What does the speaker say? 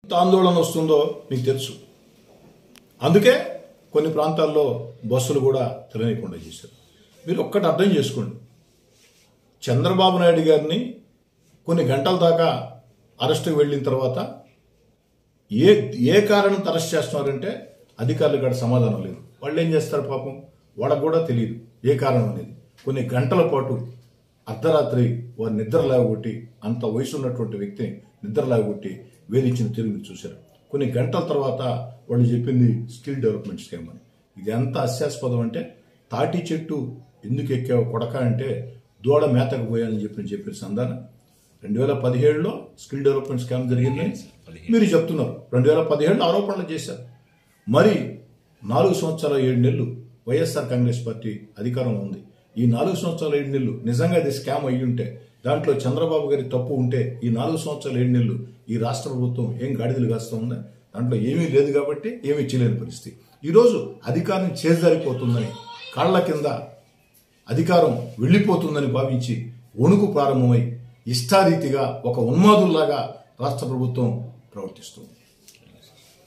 ఆందోళన వస్తుందో మీకు తెలుసు. అందుకే కొన్ని ప్రాంతాల్లో బస్సులు కూడా తిరగకుండా చేశారు. మీరు ఒక్కటి అర్థం చేసుకోండి, చంద్రబాబు నాయుడు గారిని కొన్ని గంటల దాకా అరెస్టుకు వెళ్ళిన తర్వాత ఏ కారణంతో అరెస్ట్ చేస్తున్నారంటే అధికారులు కూడా సమాధానం లేదు. వాళ్ళు ఏం చేస్తారు పాపం, వాళ్ళకు కూడా తెలియదు ఏ కారణం అనేది. కొన్ని గంటల పాటు అర్ధరాత్రి వారు నిద్ర లేవగొట్టి, అంత వయసు ఉన్నటువంటి వ్యక్తిని నిద్ర లేవగొట్టి వేధించిన తిరిగి చూశారు. కొన్ని గంటల తర్వాత వాళ్ళు చెప్పింది స్కిల్ డెవలప్మెంట్ స్కీమ్ అని. ఇది ఎంత హాస్యాస్పదం అంటే, తాటి చెట్టు ఎందుకు ఎక్కావు కొడక అంటే దూడ మేతకు పోయాలని చెప్పిన సంధానం 2017లో స్కిల్ డెవలప్మెంట్ స్కీమ్ జరిగిందని మీరు చెప్తున్నారు. 2017లో ఆరోపణలు చేశారు. మరి 4 సంవత్సరాల 7 నెలలు వైఎస్ఆర్ కాంగ్రెస్ పార్టీ అధికారంలో ఉంది. ఈ 4 సంవత్సరాల 7 నెలలు నిజంగా అది స్కామ్ అయ్యి ఉంటే, దాంట్లో చంద్రబాబు గారి తప్పు ఉంటే, ఈ 4 సంవత్సరాల 7 నెలలు ఈ రాష్ట్ర ప్రభుత్వం ఏం గాడిదలు కాస్తూ ఉందా? దాంట్లో ఏమీ లేదు కాబట్టి ఏమీ చేయలేని పరిస్థితి. ఈరోజు అధికారం చేజారిపోతుందని, కాళ్ల కింద అధికారం వెళ్లిపోతుందని భావించి వణుకు ప్రారంభమై ఇష్టారీతిగా ఒక ఉన్మాదుల్లాగా రాష్ట్ర ప్రభుత్వం ప్రవర్తిస్తుంది.